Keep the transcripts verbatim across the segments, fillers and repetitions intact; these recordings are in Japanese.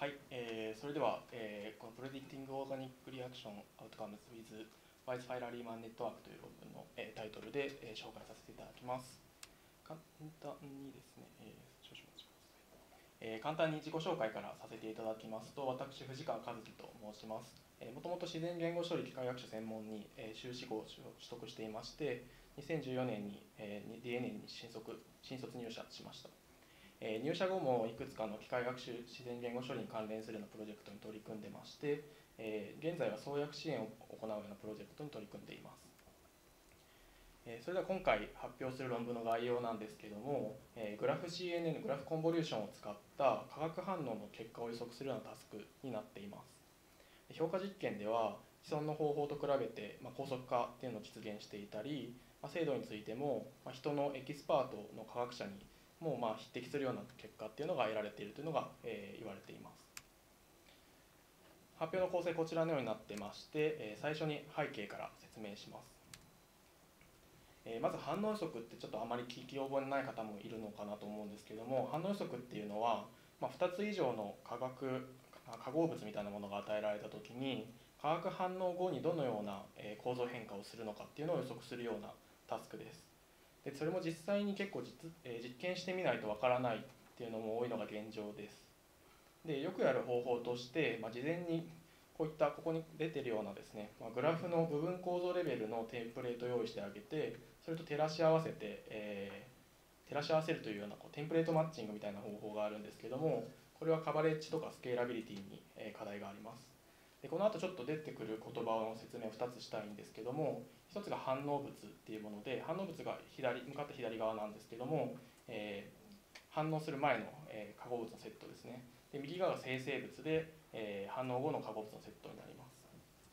はい、えー、それでは、えー、この Predicting Organic Reaction Outcomes with Weiss-Feiler-Riemann Network という論文の、えー、タイトルで、えー、紹介させていただきます。簡単にですね、えー、少々お待ちください。えー、簡単に自己紹介からさせていただきますと、私、藤川和樹と申します。もともと自然言語処理機械学習専門に、えー、修士号を取得していまして、にせんじゅうよねんに、えー、ディーエヌエー に新卒新卒入社しました。えー、入社後もいくつかの機械学習自然言語処理に関連するようなプロジェクトに取り組んでまして、えー、現在は創薬支援を行うようなプロジェクトに取り組んでいます。えー、それでは今回発表する論文の概要なんですけども、えー、グラフ シーエヌエヌ グラフコンボリューションを使った化学反応の結果を予測するようなタスクになっています。評価実験では既存の方法と比べて、まあ、高速化っていうのを実現していたり、まあ、精度についても、まあ、人のエキスパートの科学者にもまあ匹敵するような結果っていうのが得られているというのが、えー、言われています。発表の構成こちらのようになってまして、えー、最初に背景から説明します。えー、まず反応予測ってちょっとあまり聞き覚えのない方もいるのかなと思うんですけども、反応予測っていうのは、まあ、ふたつ以上の化学化合物みたいなものが与えられたときに化学反応後にどのような構造変化をするのかっていうのを予測するようなタスクです。でそれも実際に結構 実,、えー、実験してみないとわからないっていうのも多いのが現状です。でよくやる方法として、まあ、事前にこういったここに出てるようなですね、まあ、グラフの部分構造レベルのテンプレートを用意してあげて、それと照らし合わせて、えー、照らし合わせるというようなこうテンプレートマッチングみたいな方法があるんですけども、これはカバレッジとかスケーラビリティに課題があります。でこの後ちょっと出てくる言葉の説明をふたつしたいんですけども、ひとつが反応物っていうもので、反応物が左向かって左側なんですけども、えー、反応する前の、えー、化合物のセットですね。で右側が生成物で、えー、反応後の化合物のセットになります。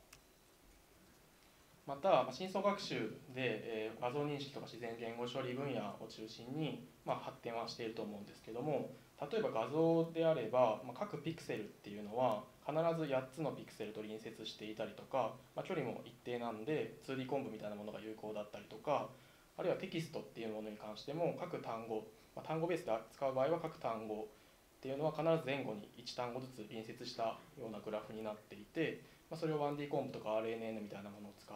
また深層学習で、えー、画像認識とか自然言語処理分野を中心に、まあ、発展はしていると思うんですけども、例えば画像であれば、まあ、各ピクセルっていうのは必ずやっつのピクセルと隣接していたりとか、まあ、距離も一定なんで ツーディー コンブみたいなものが有効だったりとか、あるいはテキストっていうものに関しても各単語、まあ、単語ベースで使う場合は各単語っていうのは必ず前後にいち単語ずつ隣接したようなグラフになっていて、まあ、それを ワンディー コンブとか アールエヌエヌ みたいなものを使って、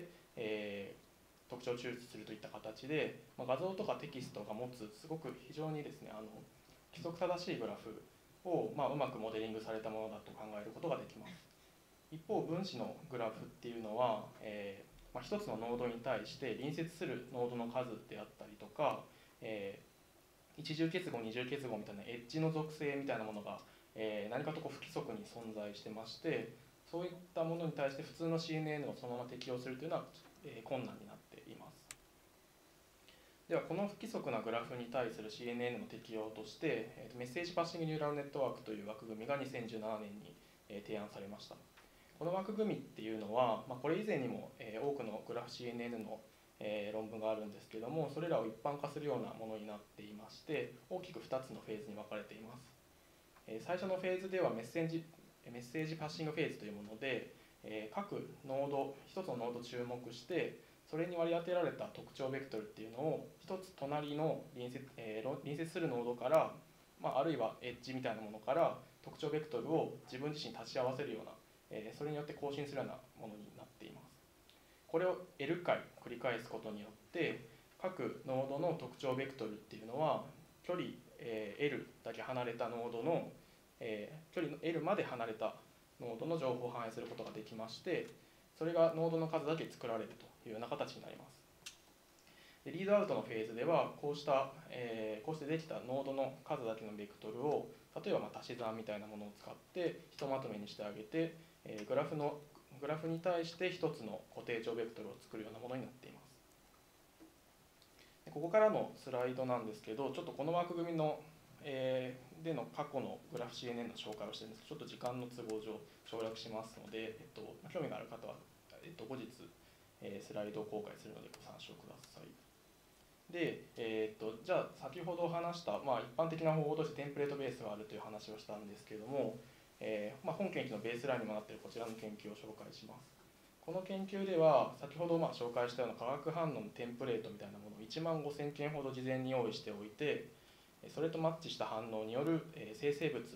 えー、特徴抽出するといった形で、まあ、画像とかテキストが持つすごく非常にですね、あの規則正しいグラフを、まあ、うまくモデリングされたものだと考えることができます。一方分子のグラフっていうのは、えーまあ、一つのノードに対して隣接するノードの数であったりとか、えー一重結合二重結合みたいなエッジの属性みたいなものが、えー、何かとこう不規則に存在してまして、そういったものに対して普通の シーエヌエヌ をそのまま適用するというのは、えー、困難になっています。ではこの不規則なグラフに対する シーエヌエヌ の適用として、えー、メッセージパッシングニューラルネットワークという枠組みがにせんじゅうななねんに、えー、提案されました。この枠組みっていうのは、まあ、これ以前にも、えー、多くのグラフ シーエヌエヌ のえー、論文があるんですけども、それらを一般化するようなものになっていまして、大きくふたつのフェーズに分かれています。えー、最初のフェーズではメッセージメッセージパッシングフェーズというもので、えー、各ノードひとつのノードを注目して、それに割り当てられた特徴ベクトルっていうのをひとつ隣の隣接、えー、隣接するノードから、まあ、あるいはエッジみたいなものから特徴ベクトルを自分自身足し合わせるような、えー、それによって更新するようなものになっています。これを L 回繰り返すことによって各ノードの特徴ベクトルっていうのは距離、えー、L だけ離れたノードの、えー、距離の L まで離れたノードの情報を反映することができまして、それがノードの数だけ作られるというような形になります。でリードアウトのフェーズではこうした、えー、こうしてできたノードの数だけのベクトルを例えばまあ足し算みたいなものを使ってひとまとめにしてあげて、えー、グラフのグラフに対して一つの固定値ベクトルを作るようなものになっています。ここからのスライドなんですけど、ちょっとこの枠組みの、えー、での過去のグラフ シーエヌエヌ の紹介をしてるんですけど、ちょっと時間の都合上省略しますので、えっと、興味がある方は、えっと、後日、えー、スライドを公開するのでご参照ください。で、えー、とじゃあ先ほど話した、まあ、一般的な方法としてテンプレートベースがあるという話をしたんですけれども、えーまあ、本研究のベースラインにもなっているこちらの研究を紹介します。この研究では先ほどまあ紹介したような化学反応のテンプレートみたいなものをいちまんごせんけんほど事前に用意しておいて、それとマッチした反応による生成物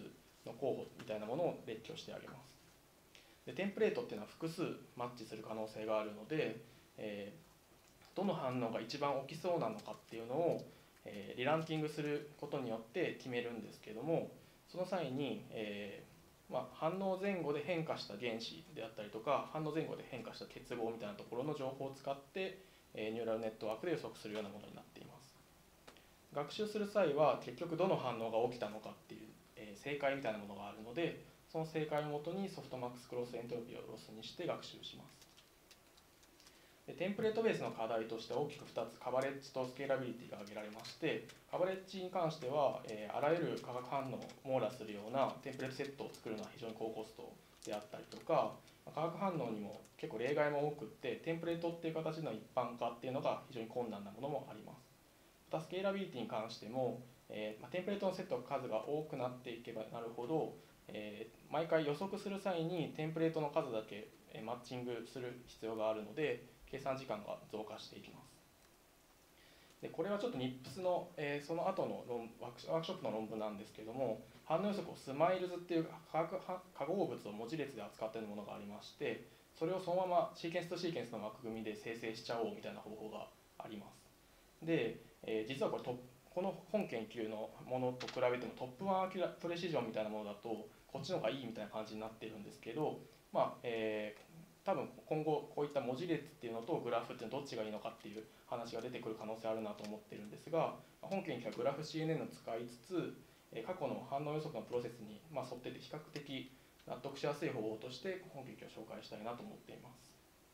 の候補みたいなものを列挙してあげます。でテンプレートっていうのは複数マッチする可能性があるので、えー、どの反応が一番起きそうなのかっていうのを、えー、リランキングすることによって決めるんですけども、その際に、えーまあ、反応前後で変化した原子であったりとか反応前後で変化した結合みたいなところの情報を使って、えー、ニューラルネットワークで予測するようなものになっています。学習する際は結局どの反応が起きたのかっていう、えー、正解みたいなものがあるので、その正解をもとにソフトマックスクロスエントロピーをロスにして学習します。でテンプレートベースの課題として大きくふたつ、カバレッジとスケーラビリティが挙げられまして、カバレッジに関しては、えー、あらゆる化学反応を網羅するようなテンプレートセットを作るのは非常に高コストであったりとか、化学反応にも結構例外も多くって、テンプレートっていう形での一般化っていうのが非常に困難なものもあります。またスケーラビリティに関しても、えーまあ、テンプレートのセットの数が多くなっていけばなるほど、えー、毎回予測する際にテンプレートの数だけマッチングする必要があるので、計算時間が増加していきます。でこれはちょっと ニップス の、えー、その後の論ワークショップの論文なんですけども、反応予測をスマイルズっていう化学化合物を文字列で扱っているものがありまして、それをそのままシーケンスとシーケンスの枠組みで生成しちゃおうみたいな方法があります。で、えー、実はこれとこの本研究のものと比べてもトップワンアキュラプレシジョンみたいなものだとこっちの方がいいみたいな感じになっているんですけど、まあえー多分今後こういった文字列っていうのとグラフっていうのはどっちがいいのかっていう話が出てくる可能性あるなと思ってるんですが、本研究はグラフ シーエヌエヌ を使いつつ過去の反応予測のプロセスに沿ってて比較的納得しやすい方法として本研究を紹介したいなと思っています。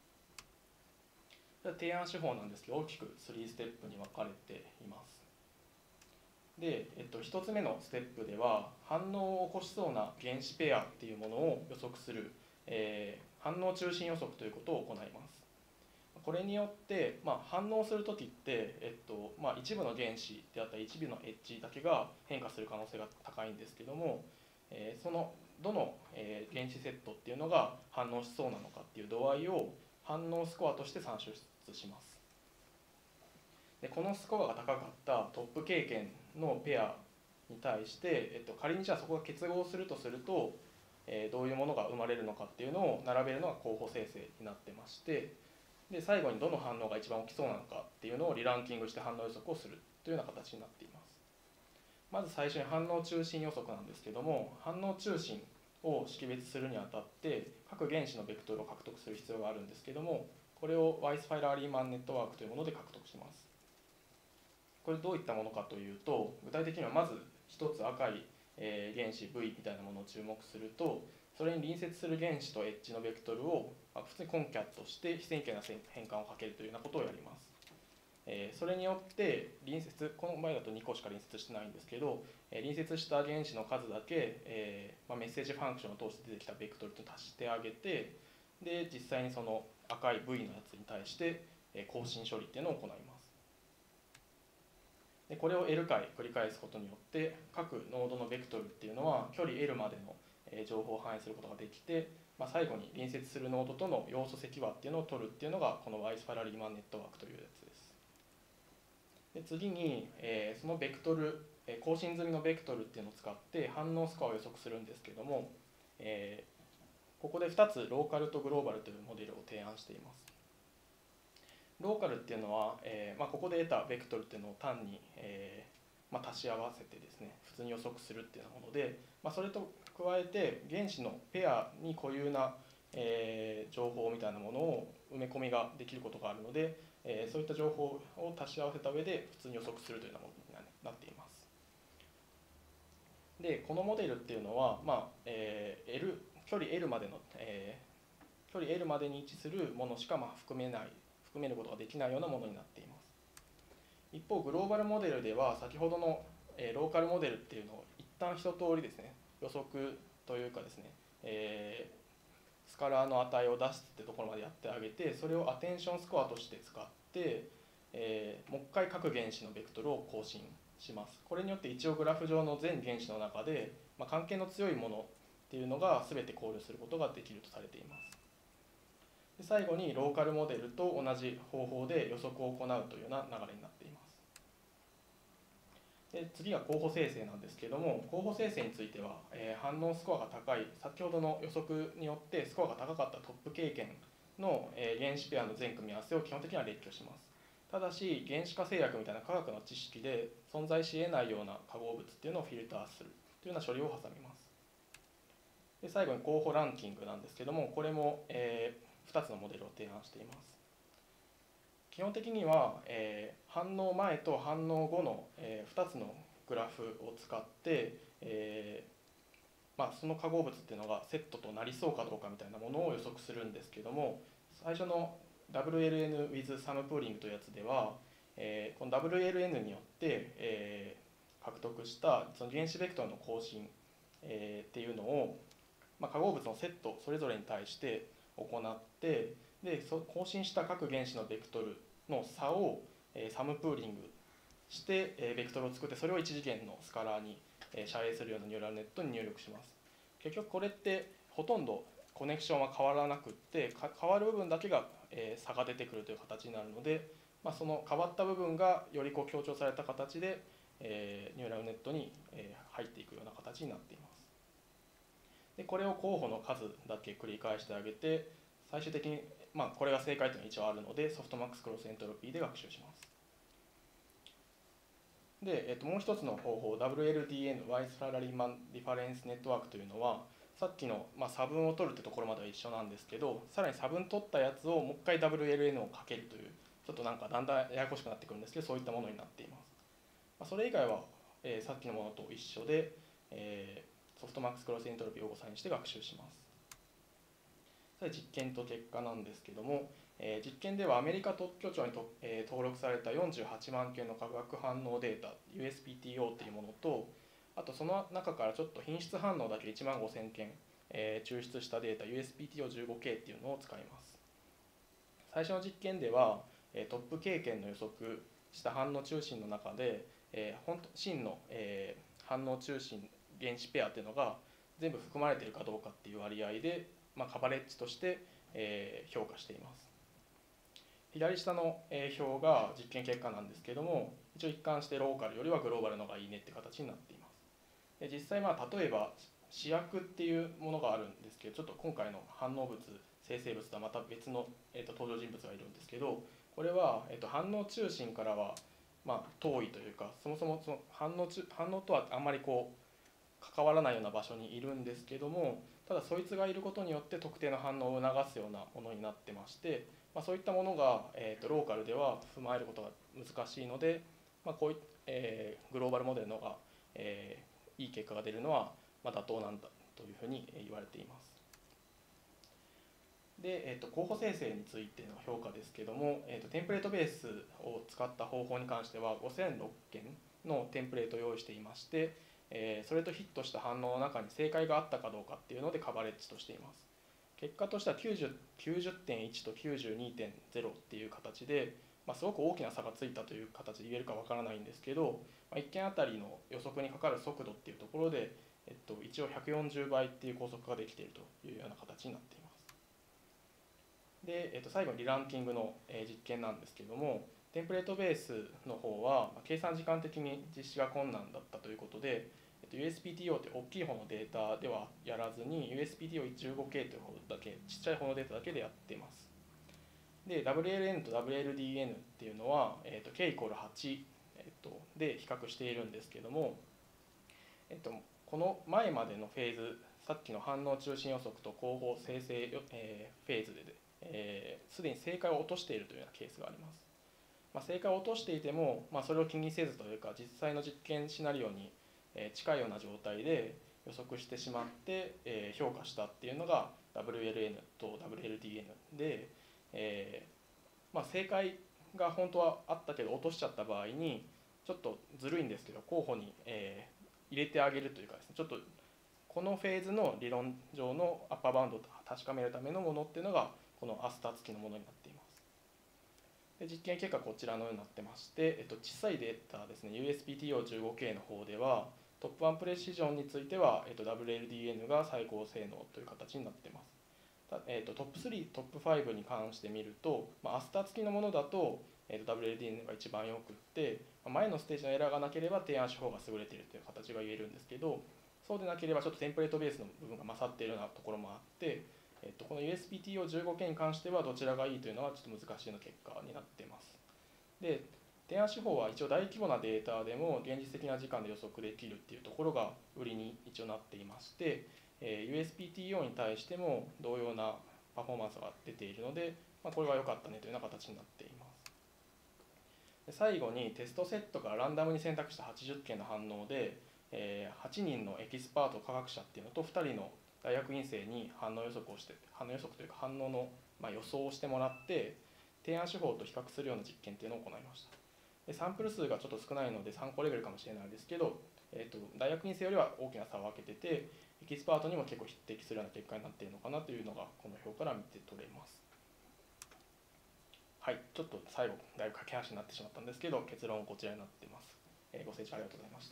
提案手法なんですけど、大きくさんステップに分かれています。で、えっと、ひとつめのステップでは反応を起こしそうな原子ペアっていうものを予測する、えー反応中心予測ということを行います。これによって、まあ、反応するときって、えっとまあ、一部の原子であったり一部のエッジだけが変化する可能性が高いんですけども、えー、そのどの、えー、原子セットっていうのが反応しそうなのかっていう度合いを反応スコアとして算出します。でこのスコアが高かったトップ経験のペアに対して、えっと、仮にじゃあそこが結合するとするとえー、どういうものが生まれるのかっていうのを並べるのが候補生成になってまして、で最後にどの反応が一番起きそうなのかっていうのをリランキングして反応予測をするというような形になっています。まず最初に反応中心予測なんですけども、反応中心を識別するにあたって各原子のベクトルを獲得する必要があるんですけども、これをワイスファイラーリーマンネットワークというもので獲得します。これどういったものかというと、具体的にはまず一つ赤いえー、原子 V みたいなものを注目すると、それに隣接する原子とエッジのベクトルを、まあ、普通にコンキャットして非線形な変換をかけるというようなことをやります。えー、それによって隣接、この場合だとにこしか隣接してないんですけど、えー、隣接した原子の数だけ、えーまあ、メッセージファンクションを通して出てきたベクトルと足してあげて、で実際にその赤い V のやつに対して、えー、更新処理っていうのを行います。でこれを L 回繰り返すことによって各ノードのベクトルっていうのは距離 L までの情報を反映することができて、まあ、最後に隣接するノードとの要素積和っていうのを取るっていうのがこのワイスファラリーマンネットワークというやつです。で次に、えー、そのベクトル、えー、更新済みのベクトルっていうのを使って反応スコアを予測するんですけども、えー、ここでふたつローカルとグローバルというモデルを提案しています。ローカルっていうのは、えーまあ、ここで得たベクトルっていうのを単に、えーまあ、足し合わせてですね普通に予測するっていうようなもので、まあ、それと加えて原子のペアに固有な、えー、情報みたいなものを埋め込みができることがあるので、えー、そういった情報を足し合わせた上で普通に予測するというようなものになっています。でこのモデルっていうのは、まあえー、L 距離 L までの、えー、距離 L までに位置するものしかまあ含めない含めることができないようなものになっています。一方グローバルモデルでは先ほどの、えー、ローカルモデルっていうのを一旦一通りですね予測というかですね、えー、スカラーの値を出すってところまでやってあげて、それをアテンションスコアとして使って、えー、もう一回各原子のベクトルを更新します。これによって一応グラフ上の全原子の中で、まあ、関係の強いものっていうのが全て考慮することができるとされています。で最後にローカルモデルと同じ方法で予測を行うというような流れになっています。 で次は候補生成なんですけども、候補生成については、えー反応スコアが高い、先ほどの予測によってスコアが高かったトップ経験の、えー原子ペアの全組み合わせを基本的には列挙します。ただし原子化制約みたいな科学の知識で存在し得ないような化合物っていうのをフィルターするというような処理を挟みます。で最後に候補ランキングなんですけども、これも、えー、ふたつのモデルを提案しています。基本的には、えー、反応前と反応後の、えー、ふたつのグラフを使って、えーまあ、その化合物っていうのがセットとなりそうかどうかみたいなものを予測するんですけども、最初の ダブリューエルエヌ with Sum Pooling というやつでは、えー、この ダブリューエルエヌ によって、えー、獲得したその原子ベクトルの更新、えー、っていうのを、まあ、化合物のセットそれぞれに対して行って、でそ更新した各原子のベクトルの差を、えー、サムプーリングして、えー、ベクトルを作って、それを一次元のスカラーに、えー、遮影するようなニューラルネットに入力します。結局これってほとんどコネクションは変わらなくって、変わる部分だけが、えー、差が出てくるという形になるので、まあ、その変わった部分がよりこう強調された形で、えー、ニューラルネットに、えー、入っていくような形になっています。でこれを候補の数だけ繰り返してあげて、最終的に、まあ、これが正解というのは一応あるので、ソフトマックスクロスエントロピーで学習します。で、えっと、もう一つの方法 ダブリューエルディーエヌ ワイズ・サラリーマン・ディファレンス・ネットワークというのは、さっきの、まあ、差分を取るってところまでは一緒なんですけど、さらに差分取ったやつをもう一回 ダブリューエルエヌ をかけるという、ちょっとなんかだんだんややこしくなってくるんですけど、そういったものになっています。まあ、それ以外は、えー、さっきのものと一緒で、えー、ソフトマックスクロスエントロピーを誤差にして学習します。それ実験と結果なんですけども、えー、実験ではアメリカ特許庁にと、えー、登録されたよんじゅうはちまんけんの化学反応データ ユーエスピーティーオー というものと、あとその中からちょっと品質反応だけいちまんごせんけん、えー、抽出したデータ ユーエスピーティーオーじゅうごケー っていうのを使います。最初の実験では、えー、トップ経験の予測した反応中心の中で、えー、本当真の、えー、反応中心原子ペアっていうのが全部含まれているかどうかっていう割合で、まあ、カバレッジとして、えー、評価しています。左下の表が実験結果なんですけども、一応一貫してローカルよりはグローバルの方がいいねって形になっています。で実際、まあ例えば試薬っていうものがあるんですけど、ちょっと今回の反応物生成物とはまた別の、えー、と登場人物がいるんですけど、これは、えー、と反応中心からは、まあ、遠いというか、そもそもその反応中反応とはあんまりこう関わらないような場所にいるんですけども、ただそいつがいることによって特定の反応を促すようなものになってまして、まあ、そういったものが、えー、とローカルでは踏まえることが難しいので、まあ、こうい、えー、グローバルモデルの方が、えー、いい結果が出るのは、まあ、妥当なんだというふうに言われています。で、えー、と候補生成についての評価ですけども、えー、とテンプレートベースを使った方法に関してはごせんろっけんのテンプレートを用意していまして、えー、それとヒットした反応の中に正解があったかどうかっていうのでカバレッジとしています。結果としては きゅうじゅってんいち と きゅうじゅうにてんゼロ っていう形で、まあ、すごく大きな差がついたという形で言えるかわからないんですけど、まあ、いっけんあたりの予測にかかる速度っていうところで、えっと、一応ひゃくよんじゅうばいっていう高速ができているというような形になっています。で、えっと、最後にリランキングの実験なんですけども、テンプレートベースの方は計算時間的に実施が困難だったということで、ユーエスピーティーオー って大きい方のデータではやらずに ユーエスピーティーオーじゅうごケー という方だけ、ちっちゃい方のデータだけでやっています。で ダブリューエルエヌ と ダブリューエルディーエヌ っていうのは、えー、と K イコールはち、えー、とで比較しているんですけども、えー、とこの前までのフェーズ、さっきの反応中心予測と候補生成、えー、フェーズで、えー、すでに正解を落としているというようなケースがあります。まあ、正解を落としていても、まあ、それを気にせずというか、実際の実験シナリオに近いような状態で予測してしまって評価したっていうのが ダブリューエルエヌ と ダブリューエルディーエヌ で、えーまあ、正解が本当はあったけど落としちゃった場合にちょっとずるいんですけど候補にえ入れてあげるというかですね、ちょっとこのフェーズの理論上のアッパーバウンドを確かめるためのものっていうのがこのアスター付きのものになっています。で実験結果こちらのようになってまして、えっと、小さいデータですね ユーエスピーティーオーじゅうごケー の方ではトップワンプレシジョンについては、えっと、ダブリューエルディーエヌ が最高性能という形になっています。えっと、トップスリー、トップファイブに関して見ると、まあ、アスター付きのものだと、えっと、ダブリューエルディーエヌ が一番よくって、 前のステージのエラーがなければ提案手法が優れているという形が言えるんですけど、そうでなければちょっとテンプレートベースの部分が勝っているようなところもあって、えっと、この ユーエスピーティーオーじゅうご 件に関してはどちらがいいというのはちょっと難しいような結果になっています。で、提案手法は一応大規模なデータでも現実的な時間で予測できるっていうところが売りに一応なっていまして、えー、ユーエスピーティーオー に対しても同様なパフォーマンスが出ているので、まあ、これは良かったねというような形になっています。で最後にテストセットからランダムに選択したはちじゅっけんの反応で、えー、はちにんのエキスパート科学者っていうのとふたりの大学院生に反応予測をして反応予測というか反応の、まあ、予想をしてもらって提案手法と比較するような実験っていうのを行いました。でサンプル数がちょっと少ないので参考レベルかもしれないですけど、えー、と大学院生よりは大きな差を開けててエキスパートにも結構匹敵するような結果になっているのかなというのがこの表から見て取れます。はい、ちょっと最後だいぶ駆け足になってしまったんですけど結論はこちらになっています。えー、ご清聴ありがとうございました。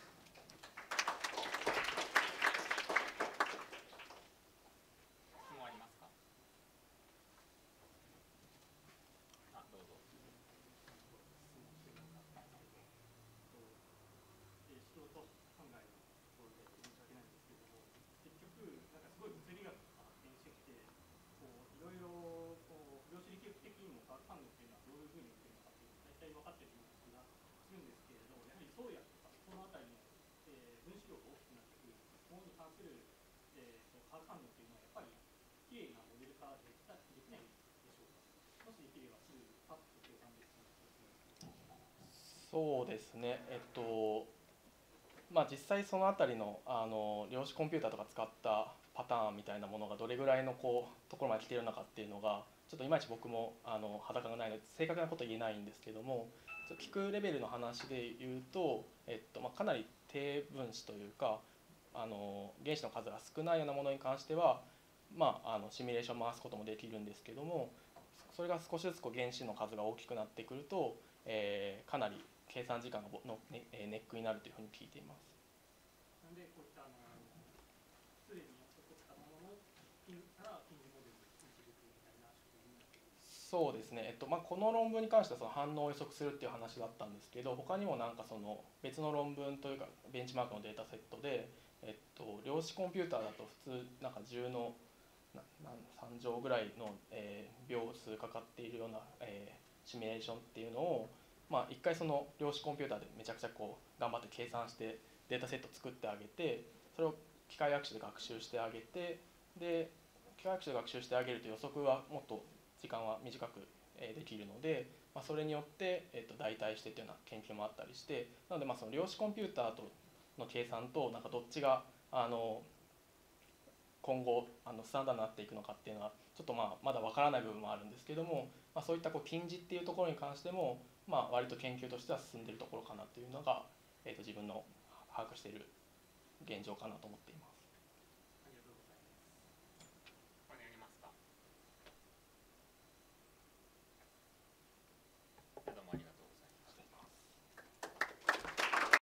そうですね、えっとまあ、実際そのあたりの、あの量子コンピューターとか使ったパターンみたいなものがどれぐらいのこうところまで来ているのかっていうのがちょっといまいち僕もあの裸がないので正確なことは言えないんですけども、聞くレベルの話で言うと、えっとまあ、かなり低分子というかあの原子の数が少ないようなものに関しては、まあ、あのシミュレーションを回すこともできるんですけども、それが少しずつこう原子の数が大きくなってくると、えー、かなり計算時間のネックになるというふうに聞いています。なんでこういったあのすでに予測したもののから近似モデルに導くみたいな仕組みになっている。そうですね、えっとまあ、この論文に関してはその反応を予測するっていう話だったんですけど、他にもなんかその別の論文というかベンチマークのデータセットで、えっと、量子コンピューターだと普通なんかじゅうのさん乗ぐらいの、えー、秒数かかっているような、えー、シミュレーションっていうのを、まあ、一回その量子コンピューターでめちゃくちゃこう頑張って計算してデータセット作ってあげて、それを機械学習で学習してあげて、で機械学習で学習してあげると予測はもっと時間は短くできるので、まあ、それによって、えー、と代替してというような研究もあったりして、なのでまあその量子コンピューターとの計算となんかどっちがあの今後あのスタンダードになっていくのかっていうのはちょっとまあまだわからない部分もあるんですけども、まあ、そういったこう近似っていうところに関しても、まあ、割と研究としては進んでいるところかなというのが、えー、と自分の把握している現状かなと思っています。